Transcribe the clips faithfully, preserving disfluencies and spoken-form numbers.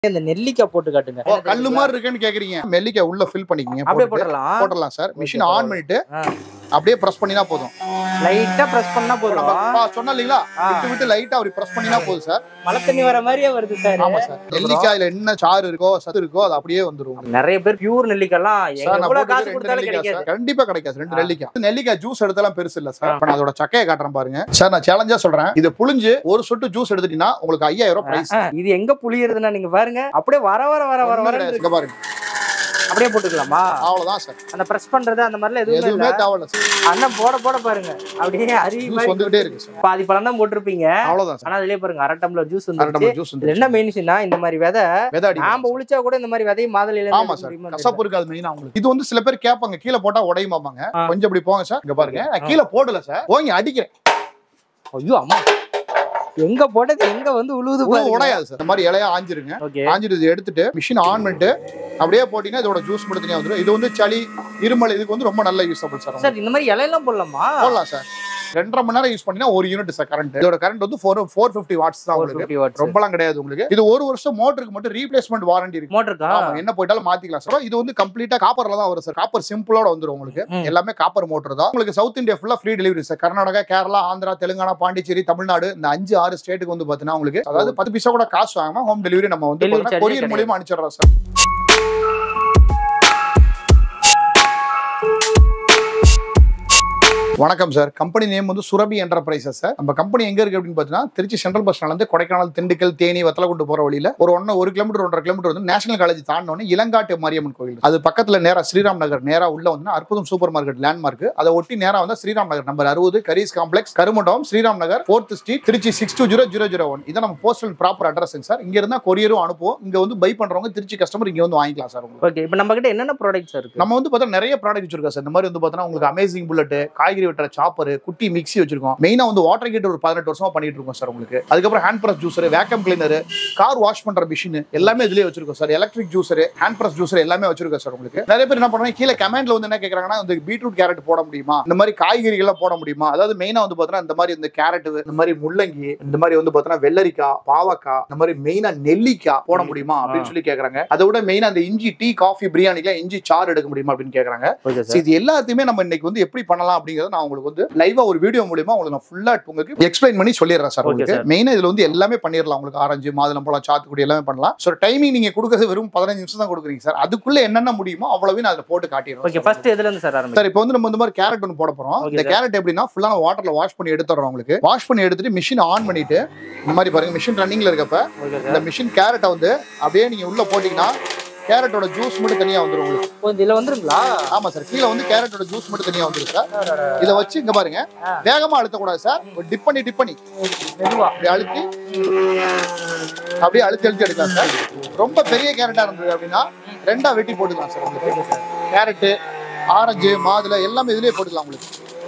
இந்த நெல்லிக்காய் போட்டு காட்டுங்க. ஓ கல்லு மாதிரி இருக்குன்னு கேக்குறீங்க. நெல்லிக்காய் உள்ள ஃபில் பண்ணிக்கங்க. அப்படியே போடலாம். போடலாம் சார். மெஷின் ஆன் பண்ணிட்டு அப்படியே பிரஸ் பண்ணினா போதும். லைட்டா பிரஸ் பண்ணா போதும். சொன்னா இல்லீங்களா? விட்டு விட்டு லைட்டா அப்படி பிரஸ் பண்ணினா போதும் சார். மழை தண்ணி வர மாதிரியே வருது சார். ஆமா சார். நெல்லிக்காயில என்ன சாறு இருக்கோ சத்து இருக்கோ அது அப்படியே வந்துரும். நிறைய பேர் பியூர் நெல்லிக்காய்லாம் எவ்வளவு காசு கொடுத்தாலும் கிடைக்காது. கண்டிப்பா கிடைக்காது. ரெண்டு நெல்லிக்காய். நெல்லிக்காய் ஜூஸ் எடுத்தாலும் பெருசு இல்ல சார். இப்ப நான் அதோட சக்கையை காட்டுறேன் பாருங்க. சார் நான் சேலஞ்சா சொல்றேன். இது புளிஞ்சு ஒரு சொட்டு ஜூஸ் எடுத்துட்டீங்கன்னா உங்களுக்கு ஐயாயிரம் ரூபாய் பிரைஸ். இது எங்க புளியறதுன்னா நீங்க பாருங்க. அப்படியே வர வர வர வர வர இங்க பாருங்க. அப்படியே போட்டுக்கலாமா? அவ்வளவுதான் சார். அந்த பிரஸ் பண்றது அந்த மாதிரில எதுவுமே எதுவுமே தேவையில்ல சார். அண்ணா போட போட பாருங்க. அப்படியே அருவி மாதிரி வந்துட்டே இருக்கு சார். பாதி பழம் தான் போட்டுருப்பீங்க. அவ்வளவுதான் சார். ஆனா அதுலயே பாருங்க அரை டம்ளர் ஜூஸ் அரை டம்ளர் ஜூஸ் வந்து என்ன மெயின்ஸ்னா இந்த மாதிரி விதை விதை நாம உளிச்சா கூட இந்த மாதிரி விதை மாதுளையில ஆமா சார். கசப்பு இருக்காது மெயினா உங்களுக்கு. இது வந்து சில பேர் கேட்பாங்க கீழ போட்டா உடையுமாமாங்க. கொஞ்சம் இப்படி போங்க சார். இங்க பாருங்க. நான் கீழ போடல சார். போங்க அடிக்கிறேன். ஐயோ அம்மா. எங்க போட்டது எங்க வந்து உழுவுது பாருங்க. உடையாது சார். இந்த மாதிரி இலையா ஆஞ்சிருங்க. ஆஞ்சிட்டு எடுத்துட்டு மிஷின் ஆன் பண்ணிட்டு அப்படியே போட்டீங்கன்னா இதோட ஜூஸ் மட்டும் தனியா வந்துரும். இது வந்து சளி இருமல் இதுக்கு வந்து ரொம்ப நல்ல யூஸ்ஃபுல் சார். சார் இந்த மாதிரி இலையெல்லாம் போடலாமா? போடலாம் சார். ரெண்டரை மணி நேரம் யூஸ் பண்ணீங்கன்னா ஒரு யூனிட் சார் கரண்ட். இதோட கரண்ட் வந்து ஃபோர் ஃபிஃப்டி வாட்ஸ் தான் உங்களுக்கு. ரொம்பலாம் கிடையாது உங்களுக்கு. இது ஒரு வருஷம் மோட்டருக்கு மட்டும் ரீப்ளேஸ்மெண்ட் வாரண்டி இருக்கு. மோட்டருக்கா? என்ன போயிட்டாலும் மாத்திக்கலாம் சார். இது வந்து கம்ப்ளீட்டா காப்பர்ல தான் வரும் சார். காப்பர் சிம்பிளோட வந்துரும் உங்களுக்கு. எல்லாமே காப்பர் மோட்டர் தான். உங்களுக்கு சவுத் இந்தியா ஃபுல்லா free delivery sir. Karnataka, Kerala, Andhra, Telangana, Pondicherry, Tamil Nadu இந்த அஞ்சு ஆறு ஸ்டேட்டுக்கு வந்து பாத்தீங்கன்னா உங்களுக்கு அதாவது பத்து பைசா கூட காசு வாங்காம ஹோம் டெலிவரி நம்ம வந்து கொரியர் மூலமா அனுப்பிச்சிடுறோம் சார். வணக்கம் சார். கம்பெனி நேம் வந்து சுரபி என்டர்பிரைசஸ் சார். நம்ம கம்பெனி எங்க இருக்கு அப்படின்னு பாத்தீங்கன்னா திருச்சி சென்ட்ரல் பஸ் ஸ்டாண்ட்ல இருந்து கொடைக்கானல், திண்டுக்கல், தேனி, வத்தலகுண்டு போற வழியில ஒரு ஒன்னு ஒரு கிலோமீட்டர் ஒன்றரை கிலோமீட்டர் வந்து நேஷனல் காலேஜ் தாண்டோன்னு இளங்காட்டு மாரியம்மன் கோயில். அது பக்கத்துல நேரா ஸ்ரீராம் நகர் நேரா உள்ள வந்து அற்புதம் சூப்பர் மார்க்கெட் லேண்ட்மார்க். அதை ஒட்டி நேரா வந்து ஸ்ரீராம் நகர் நம்பர் அறுபது கரீஸ் complex Karumandapam Sriram Nagar fourth street Tiruchi six two zero zero zero one. இதான் நம்ம போஸ்டல் ப்ராப்பர் அட்ரஸ் சார். இங்க இருந்தா கொரியரும் அனுப்புவோம். இங்க வந்து பை பண்றவங்க திருச்சி கஸ்டமர் இங்க வந்து வாங்கிக்கலாம் சார். ஓகே. இப்போ நம்ம கிட்ட என்னென்ன ப்ராடக்ட்ஸ் இருக்கு? நம்ம வந்து பார்த்தா நிறைய ப்ராடக்ட் வச்சிருக்கோம் சார். இந்த மாதிரி வந்து பார்த்தா உங்களுக்கு அமேசிங் புல்லட், காய்கறி வெட்டுற சாப்பர், குட்டி மிக்ஸி வச்சிருக்கோம். மெயினா வந்து வாட்டர் ஹீட்டர் ஒரு பதினெட்டு வருஷமா பண்ணிட்டு இருக்கோம் சார் உங்களுக்கு. அதுக்கப்புறம் hand press juicer, vacuum cleaner, car wash பண்ற மிஷின் எல்லாமே இதுலயே வச்சிருக்கோம் sir. Electric juicer, hand press juicer எல்லாமே வச்சிருக்கோம் சார் உங்களுக்கு. நிறைய பேர் என்ன பண்ணுவாங்க கீழே கமெண்ட்ல வந்து என்ன கேக்குறாங்கன்னா இந்த பீட்ரூட் கேரட் போட முடியுமா, இந்த மாதிரி காய்கறிகள் எல்லாம் போட முடியுமா? அதாவது மெயினா வந்து பார்த்தா இந்த மாதிரி இந்த கேரட், இந்த மாதிரி முள்ளங்கி, இந்த மாதிரி வந்து பார்த்தா வெள்ளரிக்காய், பாவக்காய், இந்த மாதிரி மெயினா நெல்லிக்காய் போட முடியுமா அப்படின்னு சொல்லி கேக்குறாங்க. அதை விட மெயினா அந்த இஞ்சி டீ காஃபி பிரியாணிக்கு இஞ்சி சாறு எடுக்க முடியுமா அப்படின்னு கேக்குறாங்க. இது எல்லாத்தையுமே நம்ம இன்னைக்கு வந்து எப்படி பண்ணலாம் அப்படிங்கறத நான் உங்களுக்கு வந்து லைவா ஒரு வீடியோ மூலமா உங்களுக்கு நான் ஃபுல்லா உங்களுக்கு எக்ஸ்பிளைன் பண்ணி சொல்லிடுறேன் சார். உங்களுக்கு மெயினா இதுல வந்து எல்லாமே பண்ணிடலாம். உங்களுக்கு ஆரஞ்சு, மாதுளம்பழம், சாத்துக்குடி எல்லாமே பண்ணலாம். சோ டைமிங் நீங்க கொடுக்கிறது வெறும் பதினஞ்சு நிமிஷம் தான் கொடுக்குறீங்க சார். அதுக்குள்ள என்னென்ன முடியுமோ அவ்வளவு நான் அதுல போட்டு காட்டிடுறேன். ஓகே. ஃபர்ஸ்ட் எதுல இருந்து சார் ஆரம்பிங்க? சார் இப்போ வந்து நம்ம இந்த மாதிரி கேரட் ஒன்னு போட போறோம். இந்த கேரட் எப்படின்னா ஃபுல்லா வாட்டர்ல வாஷ் பண்ணி எடுத்துறோம். உங்களுக்கு வாஷ் பண்ணி எடுத்துட்டு மிஷின் ஆன் பண்ணிட்டு இந்த மாதிரி பாருங்க மிஷின் ரன்னிங்ல இருக்கப்ப இந்த மிஷின் கேரட்டை வந்து அப்படியே நீங்க உள்ள போட்டீங்கன்னா கேரட்டோட ஜூஸ் மட்டும் தனியா வந்துரும் உங்களுக்கு. இதுல வந்துருங்களா? ஆமா சார். கீழ வந்து கேரட்டோட ஜூஸ் மட்டும் தனியா வந்துரும் சார். இத வச்சு இங்க பாருங்க வேகமா அழுத்த கூடாது சார். டிப் பண்ணி டிப் பண்ணி மெதுவா அப்படியே அழுத்தி அப்படியே அழுத்தி அழுத்தி எடுக்கலாம் சார். ரொம்ப பெரிய கேரட்டா இருந்தது அப்படின்னா ரெண்டா வெட்டி போட்டுக்கலாம் சார். உங்களுக்கு கேரட், ஆரஞ்சு, மாதுளை எல்லாமே இதுலயே போட்டுக்கலாம் உங்களுக்கு.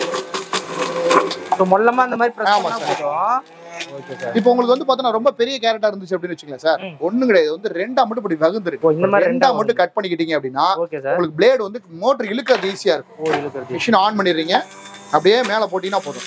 மொல்லமா அந்த மாதிரி பிரஸ் பண்ணா போதும். இப்போ உங்களுக்கு வந்து பார்த்தா ரொம்ப பெரிய கேரட்டா இருந்துச்சு அப்படின்னு வச்சுக்கலாம் சார். ஒண்ணும் கிடையாது. வந்து ரெண்டா மட்டும் இப்படி வகுந்துருக்கு. இந்த மாதிரி ரெண்டா மட்டும் கட் பண்ணிக்கிட்டீங்க அப்படின்னா உங்களுக்கு பிளேடு வந்து மோட்டர் இழுக்கிறது ஈஸியா இருக்கும். மிஷின் ஆன் பண்ணிடுறீங்க. அப்படியே மேல போட்டீங்கன்னா போதும்.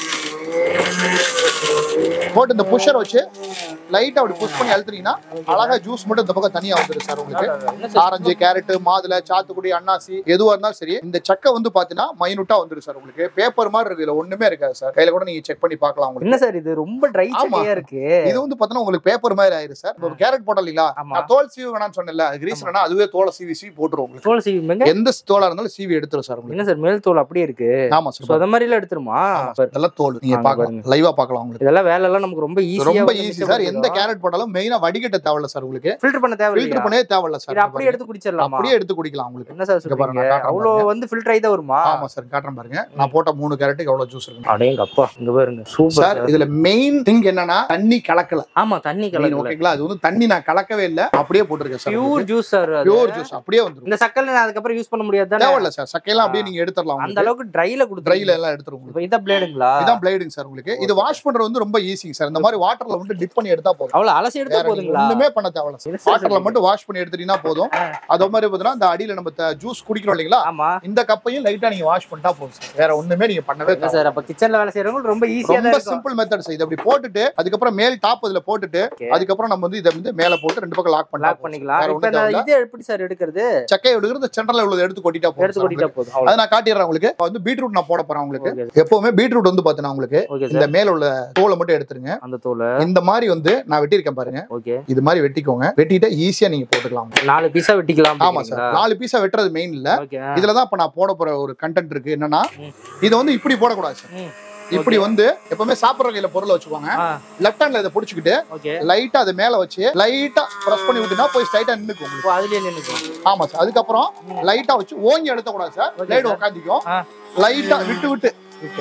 போட்டு இந்த புஷர் வச்சு லைட்டா அப்படி புஷ் பண்ணி அழுத்துறீங்கன்னா அழகா ஜூஸ் மட்டும் இந்த பக்கம் தனியா வந்துடும் சார். உங்களுக்கு ஆரஞ்சு, கேரட், மாதுளை, சாத்துக்குடி, அன்னாசி எதுவா இருந்தாலும் சரி இந்த சக்கை வந்து பாத்தீங்கன்னா மைனூட்டா வந்துடும் சார். உங்களுக்கு பேப்பர் மாதிரி இருக்கு. இதுல ஒண்ணுமே இருக்காது சார். கையில கூட நீங்க செக் பண்ணி பார்க்கலாம். உங்களுக்கு என்ன சார் இது ரொம்ப ட்ரை சக்கையா இருக்கு. இது வந்து பாத்தீங்கன்னா உங்களுக்கு பேப்பர் மாதிரி ஆயிரும் சார். இப்போ கேரட் போடலீங்களா, நான் தோல் சீவி வேணாம்னு சொன்னேன்ல, அது ரீசன் அதுவே தோலை சீவி சீவி போட்டுரும். உங்களுக்கு தோல் சீவி எந்த தோலா இருந்தாலும் சீவி எடுத்துரும் சார். உங்களுக்கு என்ன சார் மேல் தோல் அப்படியே இருக்கு? ஆமா சார். அத மாதிரி எல்லாம் எடுத்துருமா? இதெல்லாம் தோல் நீங்க பார்க்கலாம், லைவா பார்க்கலாம். உங்களுக்கு இதெல்லாம் வேலை எல்லாம் நமக்கு ரொம்ப ஈஸியா ரொம்ப ஈஸி சார். எந்த கேரட் போட்டாலும் மெயினா வடிகட்ட தேவையில்ல சார். உங்களுக்கு ஃபில்டர் பண்ண தேவையில்ல. ஃபில்டர் பண்ணவே தேவையில்ல சார். இது அப்படியே எடுத்து குடிச்சிரலாமா? அப்படியே எடுத்து குடிக்கலாம். உங்களுக்கு என்ன சார் சொல்றீங்க? அவ்வளவு வந்து ஃபில்டர் ஆயி தான் வருமா? ஆமா சார். காட்றேன் பாருங்க. நான் போட்ட மூணு கேரட்டுக்கு எவ்வளவு ஜூஸ் இருக்கு. அடேங்க அப்பா. இங்க பாருங்க சூப்பர் சார். இதுல மெயின் திங் என்னன்னா தண்ணி கலக்கல. ஆமா தண்ணி கலக்கல. ஓகேங்களா? அது வந்து தண்ணி நான் கலக்கவே இல்ல. அப்படியே போட்டுருக்கேன் sir. Pure juice sir. Pure juice அப்படியே வந்துரும். இந்த சக்கரை நான் அதுக்கு அப்புறம் யூஸ் பண்ண முடியாது தானே? தேவையில்ல சார். சக்கையெல்லாம் அப்படியே நீங்க எடுத்துறலாம். அந்த அளவுக்கு ட்ரைல குடு. ட்ரைல எல்லாம் எடுத்துருவோம். இப்போ இத பிளேடுங்களா? இதான் பிளேடுங்க சார். உங்களுக்கு இது வாஷ் பண்றது வந்து ரொம்ப ஈஸிங்க சார். இந்த மாதிரி வாட்டர்ல வந்து டிப் பண்ணி எடுத்தா எடுத்தா போதும். அவ்வளவு அலசி எடுத்தா போதுங்களா? ஒண்ணுமே பண்ண தேவையில்ல. வாட்டர்ல மட்டும் வாஷ் பண்ணி எடுத்துட்டீங்கன்னா போதும். அதே மாதிரி பார்த்தீங்கன்னா இந்த அடியில நம்ம ஜூஸ் குடிக்கிறோம் இல்லைங்களா, இந்த கப்பையும் லைட்டா நீங்க வாஷ் பண்ணிட்டா போதும் சார். வேற ஒண்ணுமே நீங்க பண்ணவே தேவை சார். அப்ப கிச்சன்ல வேலை செய்யறவங்க ரொம்ப ஈஸியா தான் ரொம்ப சிம்பிள் மெத்தட் சார். இத அப்படி போட்டுட்டு அதுக்கப்புறம் மேல் டாப் இதுல போட்டுட்டு அதுக்கப்புறம் நம்ம வந்து இத வந்து மேல போட்டு ரெண்டு பக்கம் லாக் பண்ணலாம் பண்ணிக்கலாம். இப்போ இது எப்படி சார் எடுக்கிறது? சக்கை எடுக்கிறது சென்டர்ல உள்ளத எடுத்து கொட்டிட்டா போதும். எடுத்து கொட்டிட்டா போதும். அத நான் காட்டிறேன் உங்களுக்கு. வந்து பீட்ரூட் நான் போட போறேன் உங்களுக்கு. எப்பவுமே பீட்ரூட் வந்து பாத்தீங்கன்னா உங்களுக்கு இந்த மேல உள்ள தோலை மட்டும் எடுத்துருங்க. அந்த தோலை இந்த மாதிரி வந்து நான் வெட்டி இருக்கேன் பாருங்க. ஓகே, இது மாதிரி வெட்டிக்கோங்க. வெட்டிட்டு ஈஸியா நீங்க போட்டுக்கலாம். நாலு பீஸா வெட்டிக்கலாம். ஆமா சார், நாலு பீஸா வெட்டுறது மெயின் இல்ல. இதுலதான் இப்ப நான் போட போற ஒரு கண்டென்ட் இருக்கு. என்னன்னா இது வந்து இப்படி போடக்கூடாது சார். இப்படி வந்து எப்பவுமே சாப்பிடுற கையில பொருளை வச்சுக்கோங்க. லெஃப்ட் ஹேண்ட்ல இதை புடிச்சுக்கிட்டு லைட்டா அது மேல வச்சு லைட்டா பிரஸ் பண்ணி விட்டுனா போய் ஸ்ட்ரைட்டா நின்னுக்கும். அதுலயே நின்னுக்கும். ஆமா சார். அதுக்கப்புறம் லைட்டா வச்சு ஓங்கி எடுத்த கூடாது சார். லைட் உட்காந்துக்கும். லைட்டா விட்டு விட்டு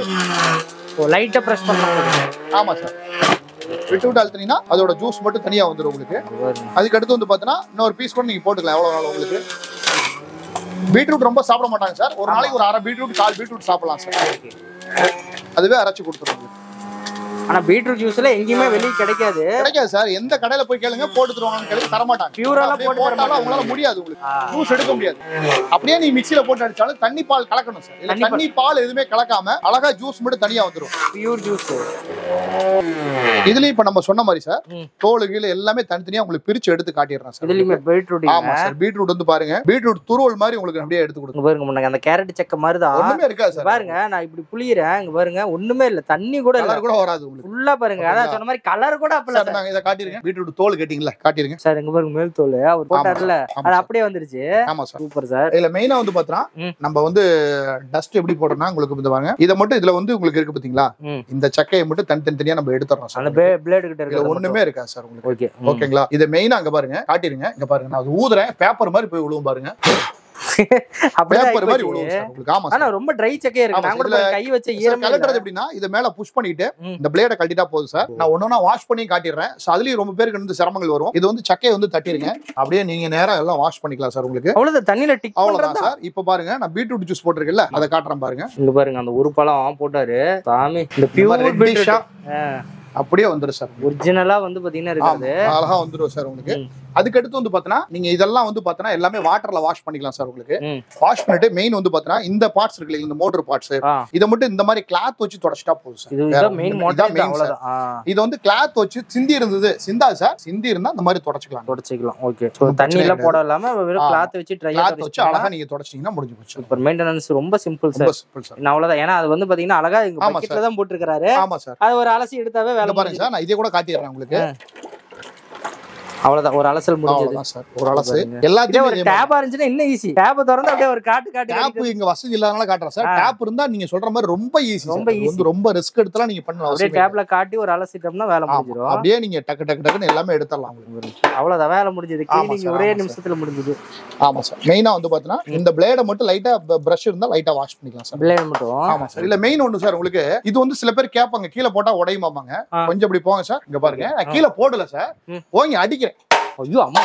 லைட்டா பிரஸ் பண்ணலாம். ஆமா சார். விட்டு விட்டு அழுத்தினீங்கன்னா அதோட ஜூஸ் மட்டும் தனியா வந்துடும் உங்களுக்கு. அதுக்கு அடுத்து வந்து பாத்தீங்கன்னா இன்னொரு பீஸ் கூட நீங்க போட்டுக்கலாம். எவ்வளவு நாள் உங்களுக்கு. பீட்ரூட் ரொம்ப சாப்பிட மாட்டாங்க சார். ஒரு நாளைக்கு ஒரு அரை பீட்ரூட் கால் பீட்ரூட் சாப்பிடலாம் சார். அதுவே அரைச்சு கொடுத்துருவாங்க. ஆனா பீட்ரூட் ஜூஸ்ல எங்கேயுமே வெளியே கிடைக்காது. கிடைக்காது சார். எந்த கடையில போய் கேளுங்க போட்டு தருவாங்கன்னு கேளுங்க, தர மாட்டாங்க. பியூரால போட்டு தரனால அவங்களால முடியாது. உங்களுக்கு ஜூஸ் எடுக்க முடியாது. அப்படியே நீ மிக்ஸில போட்டு அடிச்சாலும் தண்ணி பால் கலக்கணும் சார். இல்ல தண்ணி பால் எதுவுமே கலக்காம அழகா ஜூஸ் மட்டும் தனியா வந்துரும். Pure juice. இதுலயும் இப்ப நம்ம சொன்ன மாதிரி சார் தோல் கீழ எல்லாமே தனித்தனியா உங்களுக்கு பிரிச்சு எடுத்து காட்டிடுறேன் சார். இதுலயுமே பீட்ரூட். ஆமா சார். பீட்ரூட் வந்து பாருங்க, பீட்ரூட் துருவல் மாதிரி உங்களுக்கு அப்படியே எடுத்து கொடுங்க. பாருங்க முன்னாங்க அந்த கேரட் சக்க மாதிரி தான். ஒண்ணுமே இருக்காது சார். பாருங்க நான் இப்படி புளியறேன். இங்க பாருங்க ஒண்ணுமே இல்ல. தண்ணி கூட இல்ல. கலர் கூட வராது உங்களுக்கு. ஃபுல்லா பாருங்க. அதான் சொன்ன மாதிரி கலர் கூட அப்பல. சார் நான் இத காட்டிருங்க. பீட்ரூட் தோல் கேட்டிங்களா, காட்டிருங்க சார். இங்க பாருங்க மேல் தோல் அவர் போட்டார்ல, அது அப்படியே வந்துருச்சு. ஆமா சார். Super sir. இதுல மெயினா வந்து பாத்தா நம்ம வந்து டஸ்ட் எப்படி போடுறோம்னா உங்களுக்கு வந்து வாங்க இத மட்டும் இதுல வந்து உங்களுக்கு இருக்கு பாத்தீங்களா, இந்த சக்கையை மட்டும் தனி தனியா நம்ம எடுத்துறோம் சார். அந்த பிளேட் கிட்ட இருக்கு ஒண்ணுமே இருக்கா சார் உங்களுக்கு. ஓகே ஓகேங்களா. இத மெயினா அங்க பாருங்க காட்டிருங்க. இங்க பாருங்க நான் அது ஊதுறேன். பேப்பர் மாதிரி போய் விழுவும் பாருங்க. பேப்பர் மாதிரி விழுவும் சார் உங்களுக்கு. ஆமா ஆனா ரொம்ப ட்ரை சக்கையா இருக்கு. நான் கூட கை வச்ச ஈரம் கலட்டறது எப்படின்னா இத மேல புஷ் பண்ணிட்டு இந்த பிளேட கழட்டிட்டா போதும் சார். நான் ஒண்ணொண்ணா வாஷ் பண்ணி காட்டிடுறேன். சோ அதுலயும் ரொம்ப பேருக்கு வந்து சிரமங்கள் வரும். இது வந்து சக்கையை வந்து தட்டிருங்க. அப்படியே நீங்க நேரா எல்லாம் வாஷ் பண்ணிக்கலாம் சார் உங்களுக்கு. அவ்வளவு தண்ணில டிக் பண்றதா சார். இப்போ பாருங்க நான் பீட்ரூட் ஜூஸ் போட்டுருக்கேன்ல அத காட்றேன் பாருங்க. இங்க பாருங்க அந்த ஒரு பழம் போட்டாரு சாமி. இந்த பியூர் பீட்ரூட் அப்படியே வந்துரும் சார். ஒரிஜினலா வந்து பாத்தீங்கன்னா இருக்குது. அழகா வந்துரும் சார் உங்களுக்கு. அதுக்கு அடுத்து வந்து பாத்தீங்கன்னா நீங்க இதெல்லாம் வந்து பாத்தீங்கன்னா எல்லாமே வாட்டர்ல வாஷ் பண்ணிக்கலாம் சார் உங்களுக்கு. வாஷ் பண்ணிட்டு மெயின் வந்து பாத்தீங்கன்னா இந்த பார்ட்ஸ் இருக்கு இல்ல, இந்த மோட்டர் பார்ட்ஸ், இத மட்டும் இந்த மாதிரி கிளாத் வச்சு தொடச்சிட்டா போதும் சார். இதுதான் மெயின் மோட்டர். அவ்வளவுதான். இது வந்து கிளாத் வச்சு சிந்தி இருந்தது சிந்தா சார். சிந்தி இருந்தா இந்த மாதிரி தொடச்சிக்கலாம். தொடச்சிக்கலாம். ஓகே. சோ தண்ணில போடலாம வெறும் கிளாத் வச்சு ட்ரை கிளாத் வச்சு அழகா நீங்க தொடச்சிட்டீங்கன்னா முடிஞ்சு போச்சு. சூப்பர். மெயின்டனன்ஸ் ரொம்ப சிம்பிள் சார். ரொம்ப சிம்பிள் சார். நான் அவ்வளவுதான். ஏனா அது வந்து பாத்தீங்கன்னா அழகா இங்க பக்கெட்ல தான் போட்டுருக்காரு. ஆமா சார். அது ஒரு அலசி எடுத்தாவே வேலை பாருங்க சார். நான் இதே கூட காட்டிடுறேன் உங்களுக்கு. அவ்வளவுதான். ஒரு அலசல் முடிஞ்சது சார். ஒரு அலசல் எல்லாத்தையும் ஒரு டேப் இருந்துச்சுனா இன்னும் ஈஸி. டேப் திறந்து அப்படியே ஒரு காட்டு காட்டி டேப் இங்க வசதி இல்லாதனால காட்றேன் சார். டேப் இருந்தா நீங்க சொல்ற மாதிரி ரொம்ப ஈஸி. ரொம்ப ஈஸி. ரொம்ப ரிஸ்க் எடுத்தலாம் நீங்க பண்ணலாம். அப்படியே டேப்ல காட்டி ஒரு அலசிட்டோம்னா வேலை முடிஞ்சிரும். அப்படியே நீங்க டக்கு டக்கு டக்குன்னு எல்லாமே எடுத்துறலாம் உங்களுக்கு. அவ்வளவுதான். வேலை முடிஞ்சது. கிளீனிங் ஒரே நிமிஷத்துல முடிஞ்சது. ஆமா சார். மெயினா வந்து பாத்தீனா இந்த பிளேட மட்டும் லைட்டா பிரஷ் இருந்தா லைட்டா வாஷ் பண்ணிக்கலாம் சார். பிளேட் மட்டும். ஆமா சார். இல்ல மெயின் ஒன்னு சார் உங்களுக்கு. இது வந்து சில பேர் கேட்பாங்க கீழ போட்டா உடையுமாமாங்க. கொஞ்சம் இப்படி போங்க சார். இங்க பாருங்க நான் கீழ போடல சார். போங்க அடிக்கிறேன். ஐயோ அம்மா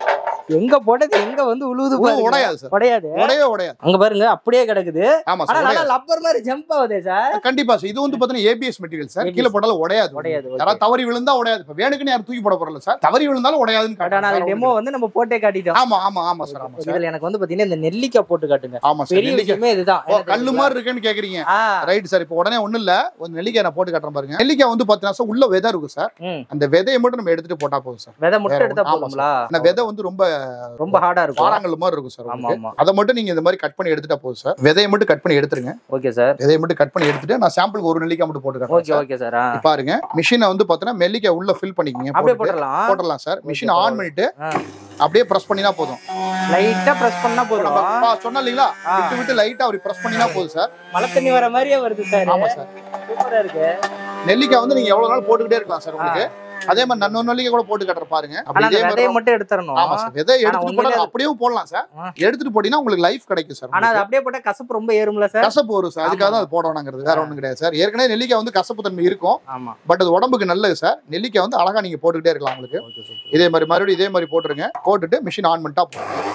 எங்க போட்டது எங்க வந்து உழுவுது. உடையாது சார். உடையாது. உடையவே உடையாது. அங்க பாருங்க அப்படியே கிடக்குது. ஆமா சார். ஆனா லப்பர் மாதிரி ஜம்ப் ஆகுதே சார். கண்டிப்பா சார். இது வந்து பாத்தீங்கன்னா ஏபிஎஸ் மெட்டீரியல் சார். கீழ போட்டாலும் உடையாது. உடையாது. யாராவது தவறி விழுந்தா உடையாது. இப்ப வேணுக்குன்னு யாரும் தூக்கி போட போறல சார். தவறி விழுந்தாலும் உடையாதுன்னு காட்டுறாங்க. ஆனா டெமோ வந்து நம்ம போட்டே காட்டிட்டோம். ஆமா ஆமா ஆமா சார். ஆமா சார். இதுல எனக்கு வந்து பாத்தீங்கன்னா இந்த நெல்லிக்காய் போட்டு காட்டுங்க. ஆமா சார். பெரிய விஷயமே இதுதான். கல்லு மாதிரி இருக்குன்னு கேக்குறீங்க. Right sir. இப்போ உடனே ஒண்ணு இல்ல. ஒரு நெல்லிக்காய் நான் போட்டு காட்டுறேன் பாருங்க. நெல்லிக்காய் வந்து பாத்தீங்கன்னா சார் உள்ள விதை இருக்கு சார். அந்த விதையை மட்டும் நம்ம எடுத்துட்டு போட்டா போதும் சார். விதை மட்டும் எடுத்தா போதுங்களா? அந்த விதை வந்து ரொம்ப ரொம்ப ஹார்டா இருக்கும். வாரங்கள் மாதிரி இருக்கும் சார். ஆமா ஆமா. அத மட்டும் நீங்க இந்த மாதிரி கட் பண்ணி எடுத்துட்டா போதும் சார். விதையை மட்டும் கட் பண்ணி எடுத்துருங்க. Okay sir. விதையை மட்டும் கட் பண்ணி எடுத்துட்டு நான் சாம்பிளுக்கு ஒரு நெல்லிக்காய் மட்டும் போட்டு காட்டுறேன். Okay okay sir. பாருங்க மிஷினை வந்து பாத்தீங்கன்னா நெல்லிக்காய் உள்ள ஃபில் பண்ணிக்கங்க. அப்படியே போடலாம். போடலாம் சார். மிஷின் ஆன் பண்ணிட்டு அப்படியே பிரஸ் பண்ணினா போதும். லைட்டா பிரஸ் பண்ணா போதும். நான் சொன்னேன் இல்லீங்களா, விட்டு விட்டு லைட்டா அப்படி பிரஸ் பண்ணினா போதும் சார். மழை தண்ணி வர மாதிரியே வருது சார். ஆமா சார். சூப்பரா இருக்கு. நெல்லிக்காய் வந்து நீங்க எவ்வளவு நாள் போட்டுக்கிட்டே இருக்கலாம் சார் உங்களுக்கு. அதே மாதிரி நன்னொ நெல்லிக்காய் கூட போட்டு காட்டுற பாருங்க. அப்படியே விதையை மட்டும் எடுத்துறணும். ஆமா சார். விதை எடுத்துட்டு போனா அப்படியே போடலாம் சார். எடுத்துட்டு போடினா உங்களுக்கு லைஃப் கிடைக்கும் சார். ஆனா அது அப்படியே போட்டா கசப்பு ரொம்ப ஏறும்ல சார். கசப்பு வரும் சார். அதுக்காக தான் அது போடணும்ங்கிறது. வேற ஒண்ணும் கிடையாது சார். ஏற்கனவே நெல்லிக்காய் வந்து கசப்பு தன்மை இருக்கும். ஆமா. பட் அது உடம்புக்கு நல்லது சார். நெல்லிக்காய் வந்து அழகா நீங்க போட்டுக்கிட்டே இருக்கலாம் உங்களுக்கு. இதே மாதிரி மறுபடியும் இதே மாதிரி போட்டுருங்க. போட்டுட்டு மிஷின் ஆன் பண்ணிட்டா போதும்.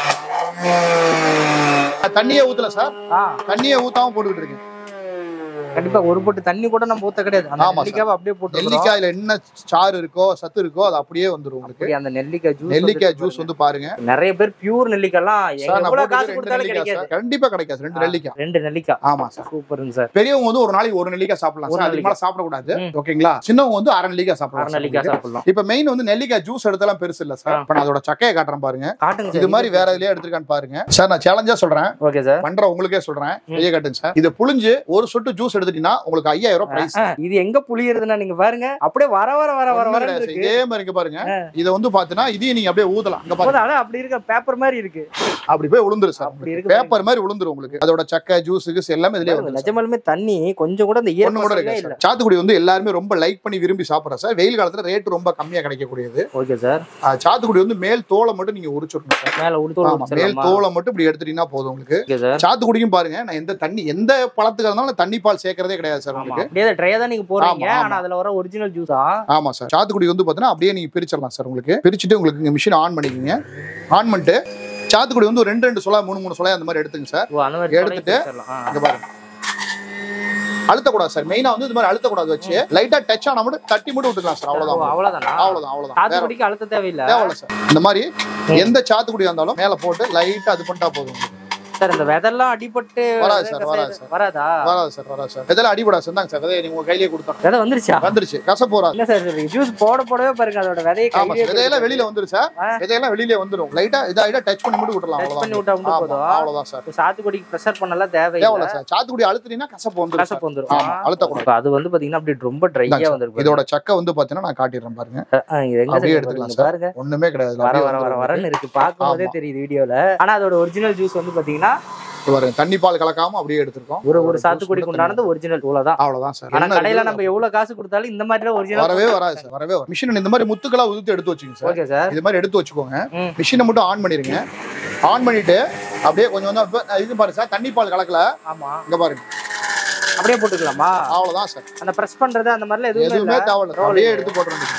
தண்ணியே ஊத்தல சார். தண்ணியே ஊத்தாம போட்டுக்கிட்டு இருக்கேன். கண்டிப்பா ஒரு போட்டு தண்ணி கூட நம்ம ஊத்த கிடையாது. அந்த நெல்லிக்காவை அப்படியே போட்டு நெல்லிக்காயில என்ன சாறு இருக்கோ சத்து இருக்கோ அது அப்படியே வந்துரும் உங்களுக்கு. அந்த நெல்லிக்காய் ஜூஸ் நெல்லிக்காய் ஜூஸ் வந்து பாருங்க. நிறைய பேர் பியூர் நெல்லிக்காய்லாம் எவ்வளவு காசு கொடுத்தாலும் கிடைக்காது. கண்டிப்பா கிடைக்காது. ரெண்டு நெல்லிக்காய் ரெண்டு நெல்லிக்காய். ஆமா சார். சூப்பருங்க சார். பெரியவங்க வந்து ஒரு நாளைக்கு ஒரு நெல்லிக்காய் சாப்பிடலாம் சார். அதுக்கு மேல சாப்பிட கூடாது. ஓகேங்களா? சின்னவங்க வந்து அரை நெல்லிக்காய் சாப்பிடலாம். அரை நெல்லிக்காய் சாப்பிடலாம். இப்போ மெயின் வந்து நெல்லிக்காய் ஜூஸ் எடுத்தாலும் பெருசு இல்ல சார். இப்போ நான் அதோட சக்கையை காட்டுறேன் பாருங்க. இது மாதிரி வேற எதுலயே எடுத்துக்கான்னு பாருங்க சார். நான் சேலஞ்சா சொல்றேன். Okay sir. பண்ற உங்களுக்கே சொல்றேன். கையை காட்டுங்க சார். இது புளிஞ்சு ஒரு சொட்டு ஜூஸ் எடுத்துட்டீங்கன்னா உங்களுக்கு ஐயாயிரம் ரூபாய் பிரைஸ். இது எங்க புளியறதுன்னா நீங்க பாருங்க அப்படியே வர வர வர வர வர இருக்கு. இதே மாதிரி இருக்கு பாருங்க. இத வந்து பாத்தீனா இதையும் நீங்க அப்படியே ஊதலாம். அங்க பாருங்க. அத அப்படி இருக்க பேப்பர் மாதிரி இருக்கு. அப்படி போய் விழுந்துரு சார். அப்படி இருக்கு. பேப்பர் மாதிரி விழுந்துரும் உங்களுக்கு. அதோட சக்கை ஜூஸ் கிஸ் எல்லாமே இதுலயே வந்து. நிஜமாலுமே தண்ணி கொஞ்சம் கூட இந்த ஈரம் கூட இல்ல. சாத்துக்குடி வந்து எல்லாரும் ரொம்ப லைக் பண்ணி விரும்பி சாப்பிடுறா சார். வெயில் காலத்துல ரேட் ரொம்ப கம்மியா கிடைக்க கூடியது. Okay sir. சாத்துக்குடி வந்து மேல் தோலை மட்டும் நீங்க உரிச்சிடணும் சார். மேல உரிச்சு மேல் தோலை மட்டும் இப்படி எடுத்துட்டீங்கன்னா போதும் உங்களுக்கு. சாத்துக்குடியும் பாருங்க நான் எந்த தண்ணி எந்த பழத்துக்கு இருந்தாலும் தண்ணி பால் சேர்க்கறதே கிடையாது சார் உங்களுக்கு. அப்படியே ட்ரையா தான் நீங்க போறீங்க. ஆனா அதுல வர ஒரிஜினல் ஜூஸா? ஆமா சார். சாத்துக்குடி வந்து பாத்தீங்கன்னா அப்படியே நீங்க பிரிச்சிடலாம் சார் உங்களுக்கு. பிரிச்சுட்டு உங்களுக்கு இங்க மிஷின் ஆன் பண்ணிக்கோங்க. ஆன் பண்ணிட்டு சாத்துக்குடி வந்து ரெண்டு ரெண்டு சொலா மூணு மூணு சொலா அந்த மாதிரி எடுத்துங்க சார். எடுத்துட்டு இங்க பாருங்க. அழுத்தக்கூடாது சார். மெயினா வந்து இது மாதிரி அழுத்தக்கூடாது. வச்சு லைட்டா டச் ஆனா மட்டும் தட்டி மட்டும் விட்டுக்கலாம் சார். அவ்வளவுதான் அவ்வளவுதான் அவ்வளவுதான் அவ்வளவுதான். சாத்துக்குடிக்கு அழுத்த தேவையில்லை. தேவையில்லை சார். இந்த மாதிரி எந்த சாத்துக்குடியா இருந்தாலும் மேல போட்டு லைட்டா அது பண்ணிட்டா போதும் சார். இந்த வெதெல்லாம் அடிபட்டு வராது சார். வராது சார். வராதா? வராது சார். வராது சார். வெதெல்லாம் அடிபடாது சொன்னாங்க சார். விதையை நீங்க கையிலே கொடுத்தோம். விதை வந்துருச்சா? வந்துருச்சு. கசப்பு போறாது. இல்ல சார் ஜூஸ் போட போடவே பாருங்க அதோட விதையை கையிலே. விதையெல்லாம் வெளியில வந்துரும் சார். விதையெல்லாம் வெளியில வந்துரும். லைட்டா இதாயிட்டா டச் பண்ணி மட்டும் விட்டுறலாம். அவ்வளவுதான். பண்ணி விட்டா மட்டும் போதும். அவ்வளவுதான் சார். சாத்துக்குடிக்கு பிரஷர் பண்ணலாம் தேவையில்லை. தேவையில்லை சார். சாத்துக்குடி அழுத்துறீங்கன்னா கசப்பு வந்துரும். கசப்பு வந்துரும். ஆமா அழுத்தக்கூடாது. அது வந்து பாத்தீங்கன்னா அப்படி ரொம்ப ட்ரையா வந்துரும். இதோட சக்கை வந்து பாத்தீங்கன்னா நான் காட்டிடுறேன் பாருங்க. அப்படியே எடுத்துக்கலாம் சார். பாருங்க ஒண்ணுமே கிடையாது. வர வர வர வரன்னு இருக்கு. பாக்கும்போதே தெரியுது வீடியோல. ஆனா அதோட ஒரிஜினல் ஜூஸ் வந்து பாத்தீங்கன்னா தண்ணி பால் கலக்காம அப்படியே எடுத்துறோம். ஒரு ஒரு சாத்துக்குடிக்கு உண்டானது ஒரிஜினல் இவ்வளவுதான். அவ்வளவுதான் சார். ஆனா கடையில நம்ம எவ்வளவு காசு கொடுத்தாலும் இந்த மாதிரி ஒரிஜினல் வரவே வராது சார். வரவே வராது. மிஷின் இந்த மாதிரி முத்துக்களா உதுத்து எடுத்து வச்சுங்க சார். Okay sir. இது மாதிரி எடுத்து வச்சுக்கோங்க. மிஷினை மட்டும் ஆன் பண்ணிருங்க. ஆன் பண்ணிட்டு அப்படியே கொஞ்சம் வந்து இது பாருங்க சார். தண்ணி பால் கலக்கல. ஆமா இங்க பாருங்க. அப்படியே போட்டுக்கலாமா? அவ்வளவுதான் சார். அந்த பிரஸ் பண்றது அந்த மாதிரில எதுவுமே எதுவுமே தேவையில்லை. அப்படியே எடுத்து போட்டுறோம்.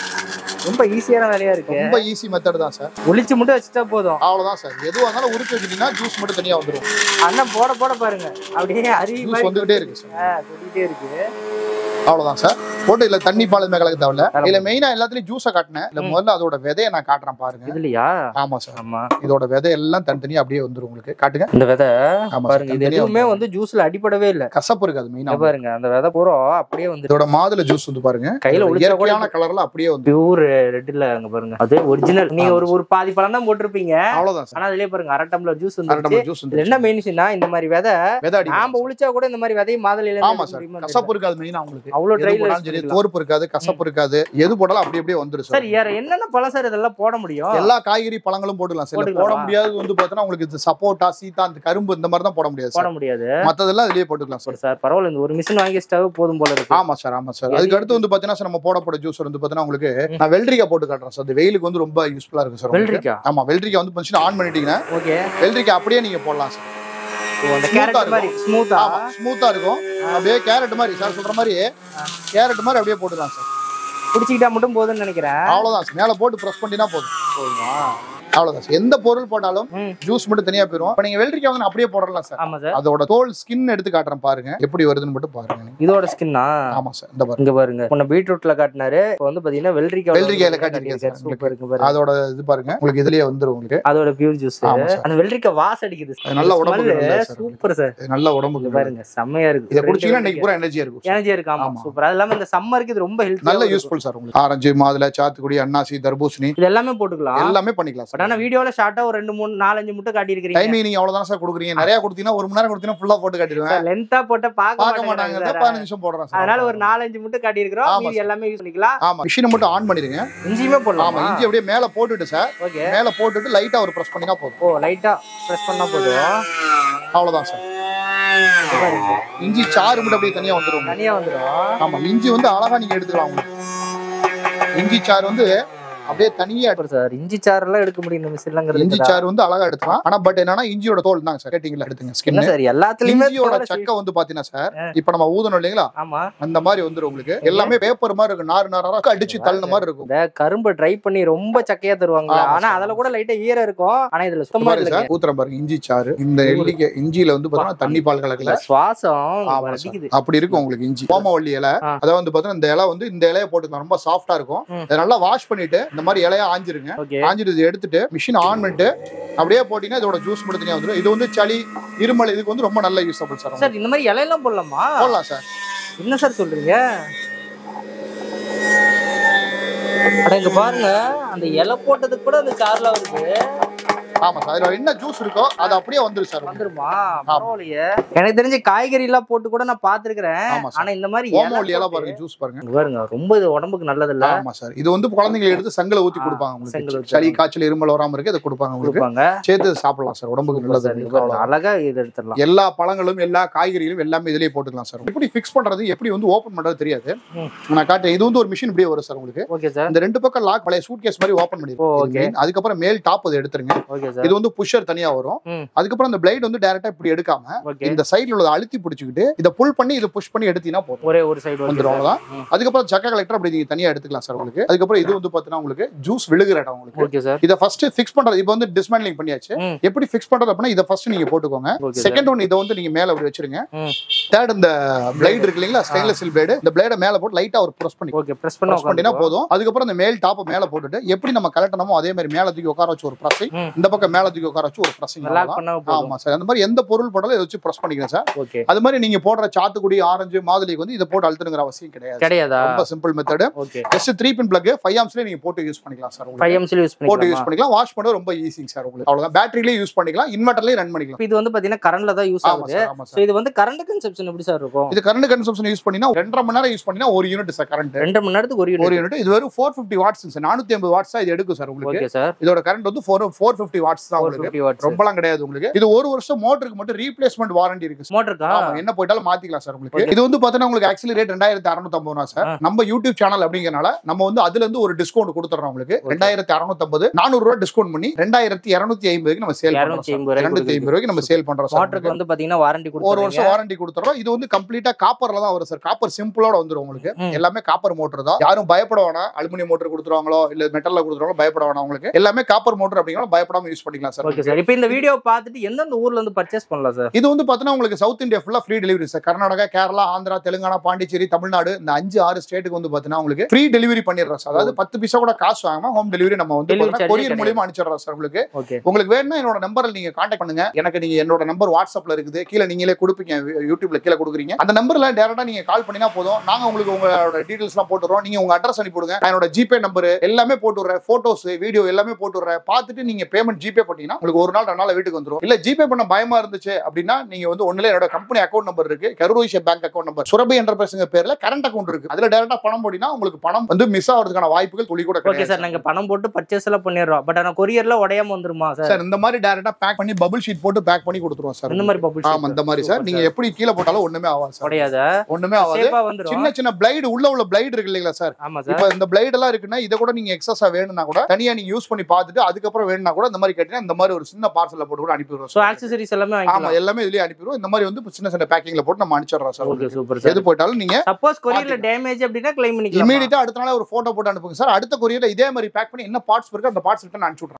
ரொம்ப ஈஸியான வேலையா இருக்கு. ரொம்ப ஈஸி மெத்தட் தான் சார். ஒளிச்சு மட்டும் வச்சுட்டா போதும். அவ்வளவுதான் சார். எதுவா இருந்தாலும் உரிச்சு வச்சிட்டீங்கன்னா ஜூஸ் மட்டும் தனியா வந்துரும். அண்ணன் போட போட பாருங்க அப்படியே அருவி மாதிரி வந்துட்டே இருக்கு சார். வந்துட்டே இருக்கு. அவ்வளவுதான் சார். போட்டு இல்ல தண்ணி பாலுமே கலக்க தேவையில்ல. இல்ல மெயினா எல்லாத்துலயும் ஜூஸ காட்டினேன். இல்ல முதல்ல அதோட விதையை நான் காட்டுறேன் பாருங்க. இதுலயா? ஆமா சார். ஆமா. இதோட விதை எல்லாம் தனித்தனியா அப்படியே வந்துரும் உங்களுக்கு. காட்டுங்க. இந்த விதை பாருங்க. இது எதுவுமே வந்து ஜூஸ்ல அடிபடவே இல்ல. கசப்பு இருக்காது மெயினா. பாருங்க அந்த விதை பூரா அப்படியே வந்து. இதோட மாதுளை ஜூஸ் வந்து பாருங்க. கையில இயற்கையான கலர்ல அப்படியே வந்து பியூர் ரெட்ல அங்க பாருங்க. அது ஒரிஜினல். நீங்க ஒரு ஒரு பாதி பழம் தான் போட்டுருப்பீங்க. அவ்வளவுதான். ஆனா அதுலயே பாருங்க அரை டம்ளர் ஜூஸ் வந்து. என்ன மெயின்ஸ்னா இந்த மாதிரி விதை நாம உளிச்சா கூட இந்த மாதிரி விதையை மாதுளையில. ஆமா சார். கசப்பு இருக்காது மெயினா உங்களுக்கு. அவ்வளவு ட்ரை தோர்ப்பு இருக்காது, கசப்பு இருக்காது. எது போட்டாலும் அப்படி அப்படியே வந்துரும் சார். சார் வேற என்னென்ன பழம் சார் இதெல்லாம் போட முடியும்? எல்லா காய்கறி பழங்களும் போடலாம் சார். போட முடியாது வந்து பார்த்தா உங்களுக்கு இது சப்போட்டா, சீதா, அந்த கரும்பு இந்த மாதிரி தான் போட முடியாது. போட முடியாது. மத்ததெல்லாம் இதுலயே போட்டுக்கலாம் சார். சார் பரவாயில்ல. இந்த ஒரு மிஷின் வாங்கி ஸ்டவ் போதும் போல இருக்கு. ஆமா சார். ஆமா சார். அதுக்கு அடுத்து வந்து பாத்தீங்கன்னா சார் நம்ம போட போட ஜூஸ் வந்து பாத்தீங்கன்னா உங்களுக்கு நான் வெள்ளரிக்காய் போட்டு காட்டுறேன் சார். அது வெயிலுக்கு வந்து ரொம்ப யூஸ்ஃபுல்லா இருக்கு சார். வெள்ளரிக்காய்? ஆமா வெள்ளரிக்காய் வந்து மிஷின் ஆன் பண்ணிட்டீங்கன்னா ஓகே வெள்ளரிக்காய் அப்படியே நீங்க போடலாம் சார். அந்த கேரட் மாதிரி ஸ்மூத்தா ஸ்மூத்தா இருக்கும். அப்படியே கேரட் மாதிரி சார் சொல்ற மாதிரி கேரட் மாதிரி அப்படியே போட்டுடலாம் சார். பிடிச்சிக்கிட்டா மட்டும் போதும்னு நினைக்கிறேன். அவ்வளவுதான் சார். மேல போட்டு பிரஸ் பண்ணினா போதும். போதுமா? அவ்வளவுதான் சார். எந்த பொருள் போட்டாலும் ஜூஸ் மட்டும் தனியா போயிடும். இப்ப நீங்க வெள்ளரிக்காய் வந்து அப்படியே போடலாம் சார். ஆமா சார். அதோட தோல் ஸ்கின் எடுத்து காட்டுறேன் பாருங்க எப்படி வருதுன்னு மட்டும் பாருங்க. இதோட ஸ்கின்னா? ஆமா சார். இந்த பாருங்க. இங்க பாருங்க. முன்ன பீட்ரூட்ல காட்டினாரு. இப்போ வந்து பாத்தீங்கன்னா வெள்ளரிக்காய் வெள்ளரிக்காயில காட்டிருக்கேன் சார். சூப்பர் இருக்கு பாருங்க. அதோட இது பாருங்க. உங்களுக்கு இதுலயே வந்துரும் உங்களுக்கு. அதோட பியூர் ஜூஸ். அந்த வெள்ளரிக்காய் வாசம் அடிக்குது. நல்ல உடம்புக்கு சூப்பர் சார். நல்ல உடம்புக்கு பாருங்க. செமையா இருக்கு. இத குடிச்சீங்கன்னா இன்னைக்கு பூரா எனர்ஜியா இருக்கும். எனர்ஜியா இருக்கு. ஆமா சூப்பர். அது இல்லாம இந்த சம்மருக்கு இது ரொம்ப ஹெல்த். நல்ல யூஸ்ஃபுல் சார் உங்களுக்கு. ஆரஞ்சு, மாதுளை, சாத்துக்குடி, அன்னாசி, தர்பூசணி இது எல்லாமே போட்டுக்கலாம். எல்லாமே பண்ணிக்கலாம் சார். ஆனா வீடியோல ஷார்ட்டா ஒரு ரெண்டு மூணு நாலு அஞ்சு முட்டை காட்டி இருக்கீங்க. டைமிங் நீங்க அவ்வளவுதான் சார் கொடுக்குறீங்க. நிறைய கொடுத்தீங்கன்னா ஒரு மணி நேரம் கொடுத்தீங்கன்னா ஃபுல்லா போட்டு காட்டிடுவேன். லென்த்தா போட்டு பார்க்க மாட்டாங்க. பதினஞ்சு நிமிஷம் போடுறேன் சார். அதனால ஒரு நாலு அஞ்சு முட்டை காட்டி இருக்கறோம். மீதி எல்லாமே யூஸ் பண்ணிக்கலாம். ஆமா. மிஷினை மட்டும் ஆன் பண்ணிடுங்க. இஞ்சியுமே போடலாம். ஆமா. இஞ்சி அப்படியே மேல போட்டுட்டு சார். ஓகே. மேல போட்டுட்டு லைட்டா ஒரு பிரஸ் பண்ணினா போதும். ஓ லைட்டா பிரஸ் பண்ணா போதும். அவ்வளவுதான் சார். இஞ்சி சாறு மட்டும் அப்படியே தனியா வந்துரும். தனியா வந்துரும். ஆமா. இஞ்சி வந்து அழகா நீங்க எடுத்துக்கலாம். இஞ்சி சாறு வந்து அப்படியே தனியா சார் இஞ்சி சாறு எல்லாம் எடுக்க முடியும் இந்த மிஷின்லங்கிறது. இஞ்சி சாறு வந்து அழகா எடுக்கலாம். ஆனா பட் என்னன்னா இஞ்சியோட தோல் தான் சார் கட்டிங்ல எடுத்துங்க. ஸ்கின் சார் எல்லாத்துலயுமே இஞ்சியோட சக்கை வந்து பாத்தீங்கன்னா சார் இப்போ நம்ம ஊதணும் இல்லீங்களா, ஆமா அந்த மாதிரி வந்துரும் உங்களுக்கு. எல்லாமே பேப்பர் மாதிரி இருக்கும், நார் நாரா அடிச்சு தள்ளுன மாதிரி இருக்கும். இந்த கரும்பு ட்ரை பண்ணி ரொம்ப சக்கையா தருவாங்க. ஆனா அதுல கூட லைட்டா ஈரம் இருக்கும். ஆனா இதுல சுத்தமா இல்ல சார். ஊத்துறேன் பாருங்க இஞ்சி சாறு. இந்த எள்ளிக்கு இஞ்சில வந்து பாத்தீங்கன்னா தண்ணி பால் கலக்கல சுவாசம் அப்படி இருக்கும் உங்களுக்கு. இஞ்சி ஓமவல்லி இலை, அதாவது வந்து பாத்தீங்கன்னா இந்த இலை வந்து இந்த இலையை போட்டுக்கலாம், ரொம்ப சாஃப்டா இருக்கும். இதை நல்லா வாஷ் பண்ணிட்டு இந்த மாதிரி இலையா ஆஞ்சிருங்க. ஆஞ்சிட்டு இதை எடுத்துட்டு மிஷின் ஆன் பண்ணிட்டு அப்படியே போட்டீங்கன்னா இதோட ஜூஸ் மட்டும் தனியா வந்துடும். இது வந்து சளி இருமல் இதுக்கு வந்து ரொம்ப நல்ல யூஸ்ஃபுல் சார். சார் இந்த மாதிரி இலையெல்லாம் போடலாமா? போடலாம் சார். என்ன சார் சொல்றீங்க? அட இங்க பாருங்க அந்த இலை போட்டதுக்கு கூட அந்த சார்ல வருது. ஆமா சார், அதுல என்ன ஜூஸ் இருக்கோ அது அப்படியே வந்துரும் சார். வந்துருமா? பரவாயில்லையே. எனக்கு தெரிஞ்ச காய்கறி எல்லாம் போட்டு கூட நான் பாத்துருக்கேன். ஆனா இந்த மாதிரி ஓமவல்லி எல்லாம் பாருங்க ஜூஸ் பாருங்க. பாருங்க ரொம்ப இது உடம்புக்கு நல்லது இல்ல. ஆமா சார், இது வந்து குழந்தைகளை எடுத்து சங்கல ஊத்தி கொடுப்பாங்க உங்களுக்கு. சளி காய்ச்சல் இருமல் வராம இருக்கு இதை கொடுப்பாங்க உங்களுக்கு. சேர்த்து சாப்பிடலாம் சார், உடம்புக்கு நல்லது. அழகா இது எடுத்துடலாம். எல்லா பழங்களும் எல்லா காய்கறிகளும் எல்லாமே இதுலயே போட்டுக்கலாம் சார். எப்படி ஃபிக்ஸ் பண்றது எப்படி வந்து ஓபன் பண்றது தெரியாது, நான் காட்டுறேன். இது வந்து ஒரு மிஷின் இப்படியே வரும் சார் உங்களுக்கு. Okay sir. இந்த ரெண்டு பக்கம் லாக் பழைய சூட் கேஸ் மாதிரி ஓபன் பண்ணிடுங்க. அதுக்கப்புறம் மேல் டாப் அதை எடுத்துருங்க. இது வந்து புஷர் தனியா வரும். அதுக்கப்புறம் அந்த பிளேட் வந்து டைரக்டா இப்படி எடுக்காம இந்த சைடுல உள்ள அழுத்தி பிடிச்சிக்கிட்டு இத புல் பண்ணி இத புஷ் பண்ணி எடுத்தீனா போதும். ஒரே ஒரு சைடு வந்துரும் அவ்வளவுதான். அதுக்கப்புறம் சக்க கலெக்டர் அப்படி நீங்க தனியா எடுத்துக்கலாம் சார் உங்களுக்கு. அதுக்கப்புறம் இது வந்து பாத்தீங்கன்னா உங்களுக்கு ஜூஸ் விழுகுற இடம் உங்களுக்கு. Okay sir. இத ஃபர்ஸ்ட் ஃபிக்ஸ் பண்றது இப்போ வந்து டிஸ்மேண்ட்லிங் பண்ணியாச்சு. எப்படி ஃபிக்ஸ் பண்றது அப்படினா இத ஃபர்ஸ்ட் நீங்க போட்டுக்கோங்க. செகண்ட் ஒன் இத வந்து நீங்க மேல அப்படி வச்சிருங்க. தேர்ட் இந்த பிளேட் இருக்கு இல்லீங்களா, ஸ்டெயின்லெஸ் ஸ்டீல் பிளேட், இந்த பிளேட மேல போட்டு லைட்டா ஒரு பிரஸ் பண்ணி. ஓகே, பிரஸ் பண்ணா பண்ணினா போதும். அதுக்கப்புறம் இந்த மேல் டாப் மேல போட்டுட்டு எப்படி நம்ம கலட்டணுமோ அதே மாதிரி மேல தூக்கி உட்கார வச்சு ஒரு பிரஸ், இந்த பக்கம் மேல தூக்கி உட்கார வச்சு ஒரு பிரஸ். ஆமா சார், அந்த மாதிரி எந்த பொருள் போட்டாலும் இத வச்சு பிரஸ் பண்ணிக்கலாம் சார். ஓகே, அது மாதிரி நீங்க போடுற சாத்துக்குடி ஆரஞ்சு மாதுளைக்கு வந்து இத போட்டு அழுத்தணுங்கிற அவசியம் கிடையாது. கிடையாதா? ரொம்ப simple method. Okay, just three pin plug five ஆம்ஸ்ல நீங்க போட்டு யூஸ் பண்ணிக்கலாம் சார். ஃபைவ் ஆம்ஸ்ல யூஸ் பண்ணிக்கலாம், போட்டு யூஸ் பண்ணிக்கலாம். வாஷ் பண்ண ரொம்ப ஈஸிங்க சார் உங்களுக்கு. அவ்வளவுதான். பேட்டரியிலே யூஸ் பண்ணிக்கலாம், இன்வெர்ட்டர்லயே ரன் பண்ணிக்கலாம். இது வந்து பாத்தீங்கன்னா கரண்ட்ல தான் யூஸ் ஆகுது. சோ இது வந்து கரண்ட் கன்சம்ப்ஷன் எப்படி சார் இருக்கும்? இது கரண்ட் கன்சம்ப்ஷன் யூஸ் பண்ணினா ரெண்டரை மணி நேரம் யூஸ் பண்ணினா ஒரு யூனிட் சார் கரண்ட். ரெண்டரை மணி நேரத்துக்கு ஒரு யூனிட். ஒரு யூனிட். இது வெறும் நானூற்று ஐம்பது வாட்ஸ் சார். நானூற்று ஐம்பது வாட்ஸ் இது எடுக்கும் சார் உங்களுக்கு. Okay sir. இதோட கரண்ட் வந்து நானூற்று ஐம்பது வாட்ஸ் தான் உங்களுக்கு. ரொம்பலாம் கிடையாது உங்களுக்கு. இது ஒரு வருஷம் மோட்டருக்கு மட்டும் ரீப்ளேஸ்மென்ட் வாரண்டி இருக்கு. மோட்டருக்கா? என்ன போயிட்டாலும் மாத்திக்கலாம் சார் உங்களுக்கு. இது வந்து பாத்தீங்கன்னா உங்களுக்கு ஆக்சுவலி ரேட் ரெண்டாயிரத்து அறுநூற்று ஐம்பது ரூபாய் சார். நம்ம யூடியூப் சேனல் அப்படிங்கறனால நம்ம வந்து அதுல இருந்து ஒரு டிஸ்கவுண்ட் கொடுத்துறோம் உங்களுக்கு. ரெண்டாயிரத்து அறுநூற்று ஐம்பது நானூறு ரூபாய் டிஸ்கவுண்ட் பண்ணி ரெண்டாயிரத்து இருநூற்று ஐம்பதுக்கு நம்ம சேல் பண்றோம். இருநூற்று ஐம்பது ரூபாய்க்கு நம்ம சேல் பண்றோம் சார். மோட்டருக்கு வந்து பாத்தீங்கன்னா வாரண்டி கொடுத்துறோம். ஒரு வருஷம் வாரண்டி கொடுத்துறோம். இது வந்து கம்ப்ளீட்டா காப்பர்ல தான் வரும் சார். காப்பர் சிம்பிளோட வந்துரும் உங்களுக்கு. எல்லாமே காப்பர் மோட்டர் தான். யாரும் பயப்பட வேணாம். அலுமினியம் மோட்டர் கொடுத்துருவாங்களோ இல்ல மெட்டல்ல கொடுத்துருவாங்களோ பயப்பட வேணாம் உங்களுக்கு. எல்லாமே காப்பர் மோட்டர் அப்படிங்கறத பயப்படாம யூஸ் பண்ணிக்கலாம் சார். Okay sir. இப்போ இந்த வீடியோ பார்த்துட்டு எந்தெந்த ஊர்ல இருந்து பர்ச்சேஸ் பண்ணலாம் சார்? இது வந்து பாத்தீங்கன்னா உங்களுக்கு சவுத் இந்தியா ஃபுல்லா free delivery sir. Karnataka, Kerala, Andhra, Telangana, Pondicherry, Tamil Nadu இந்த அஞ்சு ஆறு ஸ்டேட்டுக்கு வந்து பாத்தீங்கன்னா உங்களுக்கு ஃப்ரீ டெலிவரி பண்ணிடுறோம் சார். அதாவது பத்து பைசா கூட காசு வாங்காம ஹோம் டெலிவரி நம்ம வந்து கொரியர் மூலமா அனுப்பிச்சிடுறோம் சார் உங்களுக்கு. உங்களுக்கு வேணும்னா என்னோட நம்பர்ல நீங்க கான்டாக்ட் பண்ணுங்க. எனக்கு நீங்க என்னோட நம்பர் வாட்ஸ்அப்ல இருக்குது, கீழே நீங்களே கொடுப்பீங்க, யூடியூப்ல கீழே கொடுக்குறீங்க. அந்த நம்பர்ல டைரக்டா நீங்க கால் பண்ணினா போதும். நாங்க உங்களுக்கு உங்களோட டீடைல்ஸ் எல்லாம் போட்டுறோம். நீங்க உங்க அட்ரஸ் அனுப்பிடுங்க. என்னோட ஜிபே நம்பர் எல்லாமே போட்டுறேன், போட்டோஸ் வீடியோ எல்லாமே போட்டுறேன். பார்த்துட்டு நீங்க பேமெண்ட் ஜிபே பண்ணீங்கன்னா உங்களுக்கு ஒரு நாள் ரெண்டு நாள் வீட்டுக்கு வந்துரும். இல்ல ஜிபே பண்ண பயமா இருந்துச்சு அப்படின்னா நீங்க வந்து ஒண்ணுல என்னோட கம்பெனி அக்கௌண்ட் நம்பர் இருக்கு, Karur Vysya bank account number, Surabhi என்டர்பிரைஸ்ங்க பேர்ல கரண்ட் அக்கௌண்ட் இருக்கு. அதுல டைரக்டா பணம் போடினா உங்களுக்கு பணம் வந்து மிஸ் ஆகிறதுக்கான வாய்ப்புகள் துளி கூட கிடையாது. ஓகே சார், நாங்க பணம் போட்டு பர்ச்சேஸ் எல்லாம் பண்ணிடுறோம். பட் ஆனா கொரியர்ல உடையாம வந்துருமா சார்? சார் இந்த மாதிரி டைரக்டா பேக் பண்ணி பபிள் ஷீட் போட்டு பேக் பண்ணி கொடுத்துருவோம் சார். இந்த மாதிரி பபிள் ஷீட். ஆமா, இந்த மாதிரி சார். நீங்க எப்படி கீழ போட்டாலும் ஒண்ணுமே ஆகாது சார். உடையாத. ஒண்ணுமே ஆகாது. சின்ன சின்ன பிளைட் உள்ள உள்ள பிளைட் இருக்கு இல்லீங்களா சார்? ஆமா சார். இப்போ இந்த பிளைட் எல்லாம் இருக்குன்னா இத கூட நீங்க எக்ஸஸா வேணும்னா கூட தனியா நீங்க யூஸ் பண்ணி பார்த்துட்டு அதுக்கு அப்புறம் வேணும்னா கூட இந்த மாதிரி கேட்டீங்கன்னா இந்த மாதிரி ஒரு சின்ன பார்சல்ல போட்டு கூட அனுப்பிடுவோம். சோ ஆக்சஸரீஸ் எல்லாமே வாங்கிக்கலாம். ஆமா, எல்லாமே இதுலயே அனுப்பிடுவோம். இந்த மாதிரி வந்து சின்ன சின்ன பேக்கிங்ல போட்டு நம்ம அனுப்பிச்சிடுறோம் சார். Okay, super sir. எது போட்டாலும் நீங்க சப்போஸ் கொரியர்ல டேமேஜ் அப்படினா க்ளைம் பண்ணிக்கலாம். இமிடியேட்டா அடுத்த நாள் ஒரு போட்டோ போட்டு அனுப்புங்க சார். அடுத்த கொரியர்ல இதே மாதிரி பேக் பண்ணி என்ன பார்ட்ஸ் இருக்கு அந்த பார்ட்ஸ் ரிட்டர்ன் அனுப்பிச்சு